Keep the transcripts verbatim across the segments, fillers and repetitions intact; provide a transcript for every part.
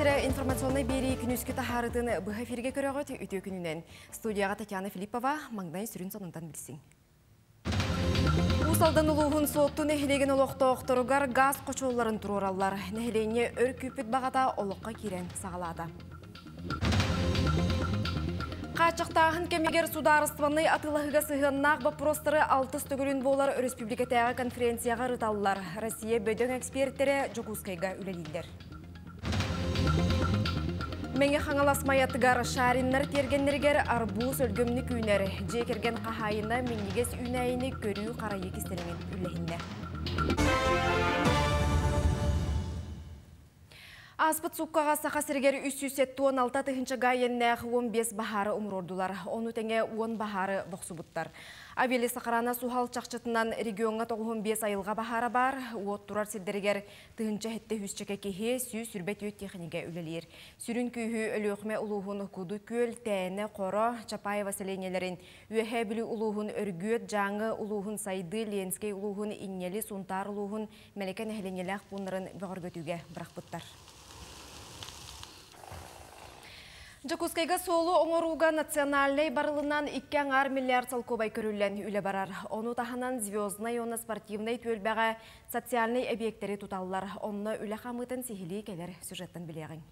Сирэ информационный бери күнүскү тахарытын быха эфирге көрөгөт үтө күнүнен. Студияга Татьяна Филиппова маңдай сүрүн сонундан билсин. Усалдан улуғын сотту нехилеген олоқтоқтырыгар газ қочоларын турураллар. Нехилене өр күпіт бағата олыққа кирен сағалады. Қачықтағын кемегер сударыстываны атылығыға сығыннақ бапростыры алтыс түгілін болар республикатағы конференцияға рыталылар. Россия бөдің эксперттері Жокускайға үлелілдер. Меңе қаңаласмайатығар шариннар тергенлергер арбуз өлгөмні күйнер. Жекерген қахайына меңегес үнәйіні көрүү қарайы кестерімен үлләхінді. Аспыт суккаға сақа сіргері үс жүз он алты тыхынча гайеннәқ он бес бахары умрордулар. Оны тәңе он бахары бұқсубыттар. Авели сақарана сухал чақчытынан регионға тоғын бес айылға бахары бар. От турар сілдерігер тыхынча хетті хүсчеке кеге сүй сүрбет өт техниге үлелер. Сүрін күйі өліқме ұлуғын құды көл, тәні, қора, Чапай васеленелерін, үйәхе білі ұлуғын өргөт, жаңы ұлуғын сайды, ленскей ұлуғын иннелі, сунтар ұлуғын мәлекен әхленеләқ бұнырын бағыргөтуге бірақ бұттар. Жокускайга солу оңоруга национальный барылынан икки аңар миллиард салкобай көрілен үлі барар. Оны таханан звездный, оны спортивный төлбәға социальный объекттері тұталылар. Оны үлі қамытын сихили келер сюжеттен білеғін.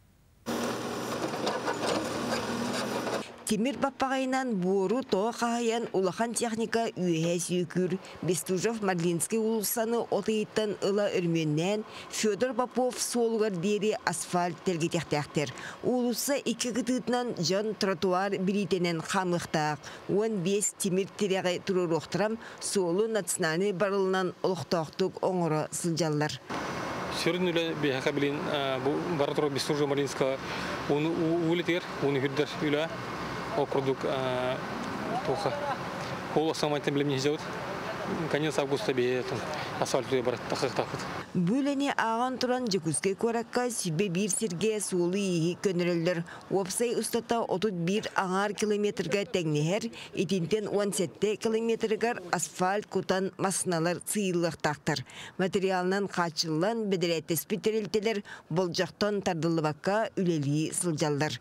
Тимир Баппағайнан буыру тоға қағаян улахан техника үйе сүйкүр. Бестужев Мадлинский улысаны отайыттан ыла үрменнен Федор Бапов солғар бері асфальт тергетектектер. Улысы екі күтітінен жан тротуар біритенен қамықтақ. он бес Тимир тирегі тұрыр оқтырам солы национальный барылынан ұлықтақтық оңыры сылжалар. Сөрін үлі бейхақа білін баратыру Бестужев Мадлинского оны үлітер, оны хүрдер үлі. Округ тоха. Ол самайтын білімне жауд. Конец августа бейетін асфальтуя барат тақық-тақыт. Бүліне аған тұран Жокускай коракка сүбе бір серге суылы егі көнірілдір. Опсай ұстата отыз бір аңар километрға тәңнехер, етінтен он жеті километргар асфальт кутан масыналар сыйлық тақтыр. Материалынан қачылан бедіреті спитерілтелер болжақтан тардылыбаққа үлелі сылжалдар.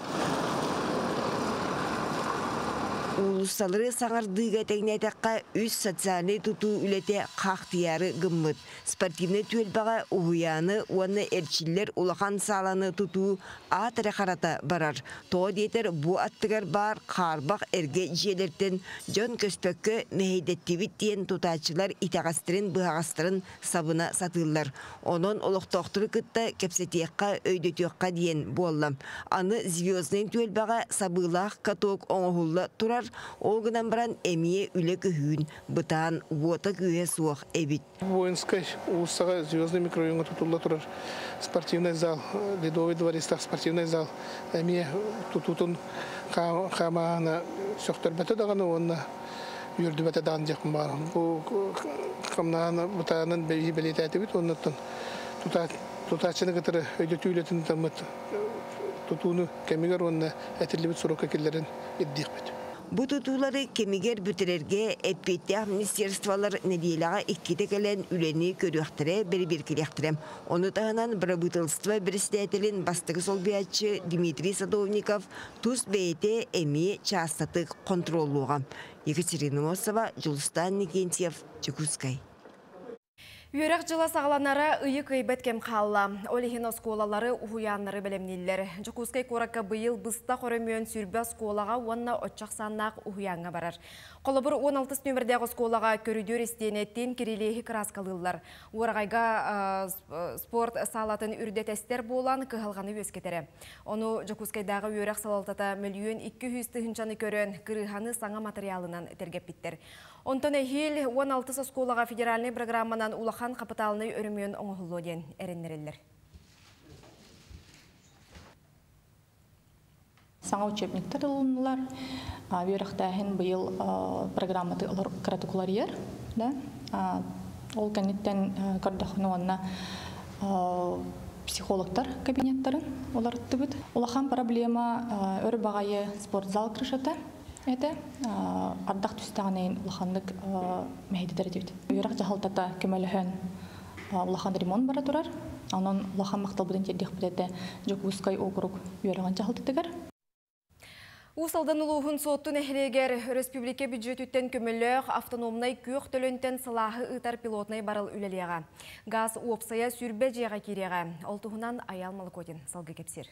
Улусалары саңардыға тәңнәтәққа үз социальный тұту үләте қақтияры гыммыд. Спортивный төлбаға ұғыяны, оны әрчілер улақан саланы тұту атыры қарата барар. Тоғы дейтер бұ аттығар бар қарбақ әрге желерден жон көспөккі мәйдеттевіттен тұтачылар итағастырын бұғағастырын сабына сатылар. Онын олықтоқтыры күтті кәпсетеққа өйдөтеққа дейін болам. Аны звездный төлбаға сабылақ каток оңғылы тұрар. Олгынан баран әмие үлі күйін бұтан вота күйе суақ әбіт. Воинскай улыстағы звездный микрорайонға тұтылы тұрар. Спортивный зал, Ледовый двористақ спортивный зал. Әмие тұтутын қамағына сөқтір бәті дағаны онына үрді бәті дағын жақын бар. Бұл қамнағаны бұтағынан бәлеті әті біт, оннаттан тұтачыны қытыры өйдеті үйлетін тамыт. Тұтуыны кәмегер онына әтірлі біт сұрық әкелерін еддеқ біт. Бұ тұтулары кемегер бүтірерге әппетті министерствалар неделаға иккеті кәлен үлені көріқтірі бері-беркелектірім. Оны тағынан бірабытылства бірістәтілін бастығы солбиятчы Дмитрий Садовников тұз бәйті әме частатық контролуға. Екатерина Мосова, Жылыстан Никентьев, Жокускай. Үйрек жылы сағаланары үйі көйбет кем қалла. Олихин осколалары ұхуянлары білемнелер. Жокускай коракка бұйыл бұста қорымүйен сүрбі осколаға онна отчақ саннақ ұхуянға барар. Қолыбыр он алты нөмірдегі осколаға көрідер істенеттен керелейі краскалылар. Орағайға спорт салатын үрдетестер болан кығалғаны өскетері. Оны Жокускайдағы үйрек салалтата миллион екі жүз тыхынчаны көрін кырыханы саңа материалынан тергеп біттер. Онтон әхел он алты осколаға федеральный программанан улахан капиталны өрімген оңғылу ден әріннерелер. Саңа учебниктер ұлынылар. Верақтағын бұйыл программаты кратикуларьер. Ол кәнеттен көрдіқыны онына психологтар кабинеттарын олар түбіт. Улахан проблема өр бағайы спортзал кірішеті. Это ардақ түстағанайын улахандық мәйдедер дейд. Үйрақ жағалтата көмеліхен улахан ремонт бара тұрар. Анон улахан мактал бүтен тердих бүтәте Жокускай округ үйрәгән чахылтыгар. Усалдан улуғын соттun әхілегер республика бюджетütten көміліғ автономнай көк төлөнтен сылағы ұтар пилотнай барыл үлелеға. Газ уопсая сүрбе жеға кереға. Олтуғынан Аялмалы Котин салғы кепсер.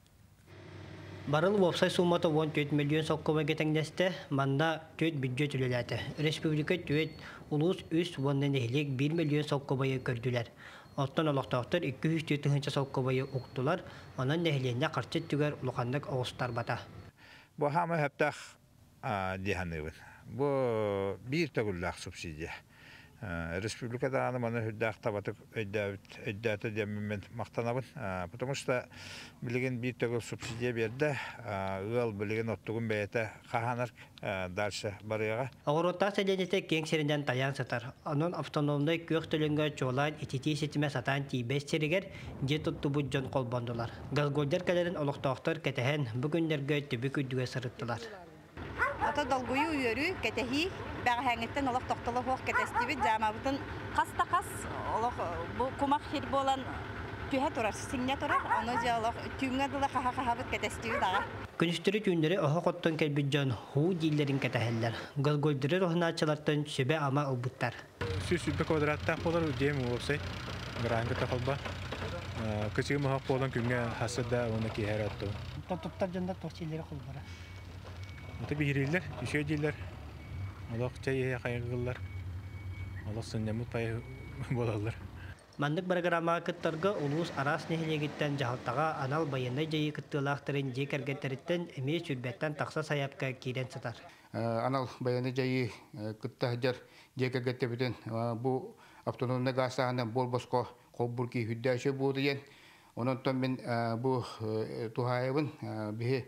Барыл уопсай сумматы он төрт миллион соққыма кетеңдесті, манда төт бюджет үлеләді. Республика төт улус үс оннан әхілек бір миллион соққыбайы көрділер. Оттан олықтақтыр екі жүз төртінші соққыбайы ұқтылар, онан әхіленде қарчет түгер ұлғандық оғыстар бата. Бу хама хаптах диханыбын. Бу бир төгүлләк субсидия. Республикада аны маны хүддәк табатык өйдәті деммен мақтанабын. Потому что билеген бир төгүл субсидия берді, ыл билеген оттугун бәйеті қаханар дальше барыяға. Ауыротта сәленеті кеңсерінден таян сатар. Анын автономной көк төлінгі чолайн итити сетіме сатан тибес серігер же тұтты бұджан қолбандылар. Газгольдер кәлерін олықтақтар кәтәхен бүгіндерге түбі күдіге сырыттылар. Ата долгую үйөрү кетехи бәг хәңеттен олық тоқтылы хоқ кетестибит жамабытын қаста-қас олық кумақ хир болан түйе тұрар, сіңне тұрар, оны же олық түйіңе дылы қаха-қахабыт кетестибит аға. Күністері түйіндері оға қоттон кәлбіджан ху дейлерін кәтәхеллер. Газгольдері рохыначылартын сөбе ама ұлбыттар. Сүй сүбе квадраттақ болар өдем олықсай, гранғы тақылба. Күсігі мұхақ болан күнге хасыда оны кейхер атту. Топтар жанда тоқсилері құлбара. Ата бихирилер, үшөй дейлер. Олақ чайы қайғылар. Олақ сыннамыт пай болалар. Мандык программа кыттарга улус арас нехилегиттен жахалтага анал байындай жайы кыттылақтырын же кергеттериттен эме сүрбеттен тақса саяпка кирен сатар. Анал байындай жайы кыттахыджар же кергеттериттен бу автономный гастағынан бол боско қолбурки хүддәші болды ен. Ононтон мен бу тухайыбын бихи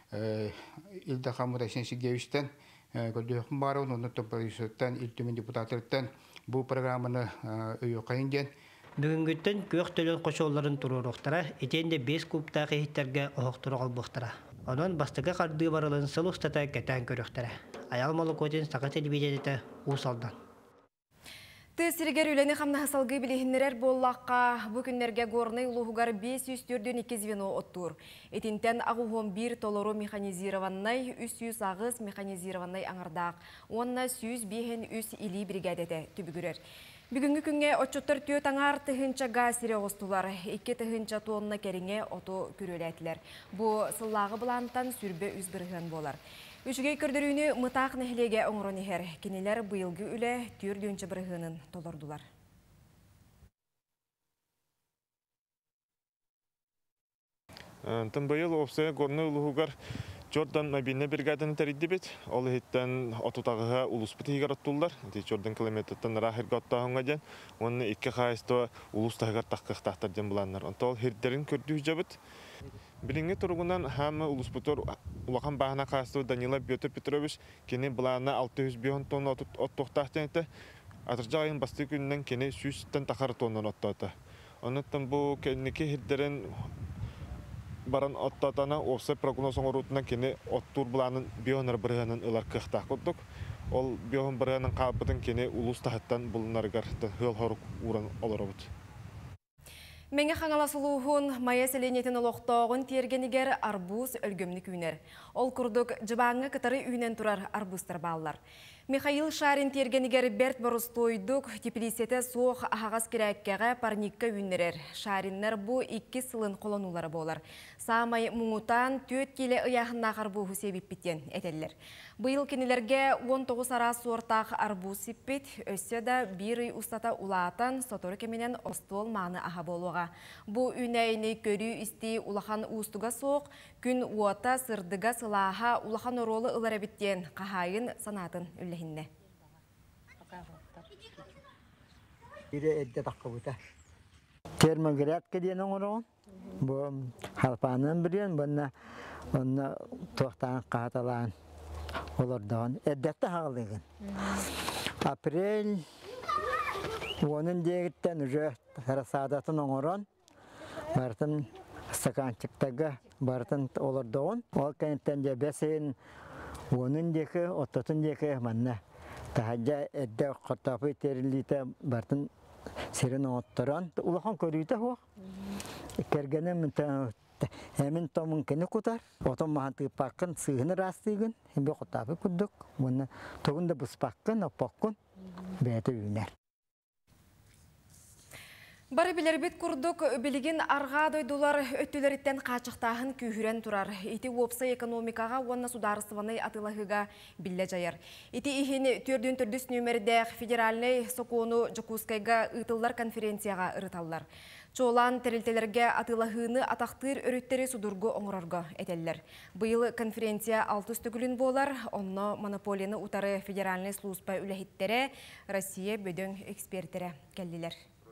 Илда Хамурашин Сигевичтен, Годюхан Барон, ононтон правительствоттан, илтүмен депутаттарыттан бу программаны үйөкайынген. Бүгінгіттен көк төлін қошоларын тұруруқтара, етенде бес кубта қейіттерге оқтыру қалбықтара. Онын бастығы қарды барылын сыл ұстата кәтен көріқтара. Аялмалы Котин сақа телевизияты усалдан. Тесіргер үлені қамна хасалғы білігінлерер боллаққа бүкіндерге горны ұлығығар бес жүз төрден екі звено оттур. Етінтен ағуғын бір толору механизированнай, үс жүз ағыз механизированнай аңырдақ. Онна сүйіз бейхен үс илі бригадеті түбігірер. Бүгінгі күнге отчоттар төт аңар тыхынча газ сире остулар, екі тыхынча тонна керіңе ото күрелетілер. Бұ сыллағы бұлантан сүрбе үз бірген болар. Үшіге көрдірүүні мұтақ нәхілеге оңырын ехер. Кенелер бұйылғы үлі түйір дүйінші бірғынын толырдылар. Тын бұйыл опсая горны ұлығығар Жордан мобильный бригаданы тәридді бет. Ол еттен отутағыға улус бітігер оттулар. Жордан километрттен рахырға оттағынға ден. Оны екі қайысты улус тағығар таққықтақтар ден бұланлар. Онта ол хердерін көрді жабыт. Бірінгі тұрғынан хамы улус бұтыр улақан бағына қайысты Данила Петр Петрович кені бұлана алты жүз бес тонна оттуқтақтен еті. Атыржағайын басты күнінен кені жүзден тақар тоннан оттауды. Оныттан бұл кенеке хердерін баран оттатана опсы прогноз оңорутuna кені оттур бұланын бионар бірғанын ылар қықтақ құттық. Ол бион бірғанын қабытын кені улус тағыттан бұлынарғар ғыл хорық уран олар обыд. Менге қаңаласылуғын майя селенетін олықтауғын тергенігер арбуз өлгөмні күйнер. Ол күрдік жыбаңы кытары үйнен тұрар арбузтар балылар. Михаил Шарин тергенігер Берт Борустойдук теплисеті соқ ағағас керәккеға парникка үйнерер. Шариннер бұ екі сылын қоланулары болар. Самай мұңытан төт келі ұяғына қарбуғы себеп біттен әтелілер. Бұйыл кенелерге он тоғыз арасы ортақ арбуз сеппет, өссе да бір үй ұстата улаатан соторы кеменен остол маны аға болуға. Бұ үнәйіні көрі істей улахан ұстыға соқ, күн уата сырдыға сылаға улахан оролы ұлары біттен қағайын санатын үлләхінне. Термогрядка дейін оңырауын. Бұл халпанын бірген, бұнна тоқтан қаталан олардан. Әддәтті ғалығын. Апрель оның дегіттен үжі тарасадатын оңырауын. Бартын стаканчықтағы бартын олардан. Ол кәнеттен де бәсейін оның декі, оттатын декі манна. Тахаджа әдді қортапы теріліті бартын серен оттаран улахан көрүйте хуак. Кергене мен Hemen tomun kene kutar, otom mahanti pakkan sihne rastигin, hembe kotabe kudduk, mona togunda bus pakkan apakkun bete üner. Бары билербит курдук билигин арга дойдулар өттүлөрүттен качыктагын күйүрен турар. Ити опса экономикага онна сударстваны атылыгыга билле жайар. Ити ихин төрдүн төрдүс нөмерде федеральный сокону Жакускайга ытылдар конференцияга ырыталлар. Чолан терилтелерге атылыгыны атактыр өрүттери судургу оңорорго этеллер. Быйыл конференция алты түгүлүн болар, онно монополияны утары федеральный служба үлехиттере Россия бөдөң эксперттери келдилер.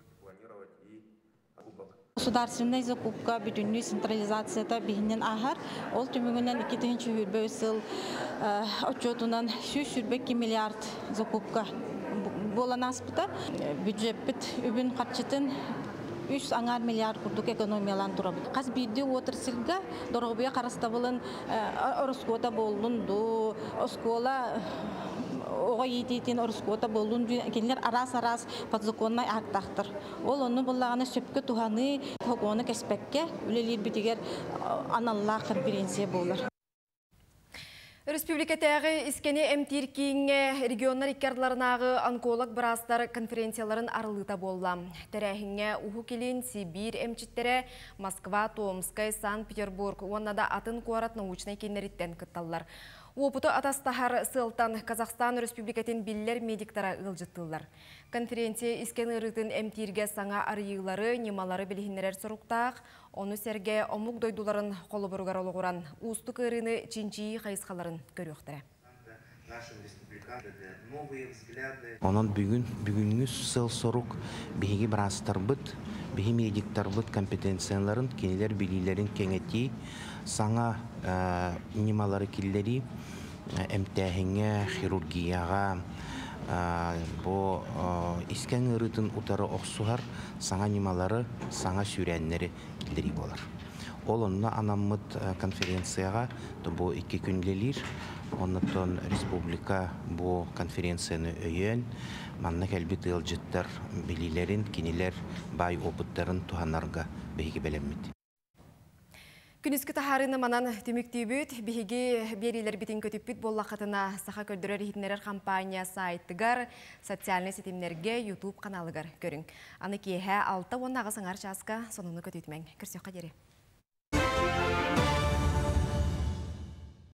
Государственная закупка, бюджетная централизация это бигнен ахар. Ол түмүгүнөн эки тысяча жыл отчетунан сүрбеки миллиард закупка боланаспыта. Бюджет бит үбүн катчытын үч аңар миллиард курдук экономиялан турабыт. Каз бирди отырсылга дорогобуя карастабылын Ороскота болунду, Оскола ого ететін Ороскота болун кенлер арас-арас подзаконнай ақтақтыр. Ол оны болағаны сөпкі туханы когоны кәспәкке үлелер бітігер аналла конференция болар. Республикатағы искені әмтиркеңе регионар иккарларынағы онколог бірастар конференцияларын арылыта болла. Тәрәхіңе Уху келін, Сибирь әмчеттері, Москва, Томскай, Санкт-Петербург, оннада атын қуарат научный кенеріттен күтталар. Опыты атастахар сылтан Казахстан Республикатын биллер медиктара ылжыттылар. Конференция искені ырытын әмтирге саңа арыйылары, немалары білігінерер сұруқтақ, оны сәрге омук дойдуларын қолы бұрғар олығыран, ұсты кырыны чинчи қайысқаларын көріқтірі. Онын бүгін, бүгінгі сыл сорук бігі бірастар бұд, бігі медиктар бұд компетенцияларын, кенелер білілерін кеңеті, саңа немалары келлері әмтәхіңе, хирургияға, бұ искән ұрытын ұтары оқсуғар саңа немалары, саңа сүйрәнлері келдері болар. Ол онына анаммыд конференцияға бұ екі күнлелер, онытын республика бұ конференцияны өйен, манна кәлбет ұлжыттар білілерін, кенелер бай опыттарын туғанарға бейгі бәлеммеді. Күніскі тахарыны манан түміктейбіт, бігі берилер бітін көтіппіт боллақытына сақа көрдірер хитнерер компания сайттығар, социальный сетімлерге YouTube каналығар көрің. Аны кейхә алты оннағы саңар часқа сонуны көтетмен. Көрсеуқа дері.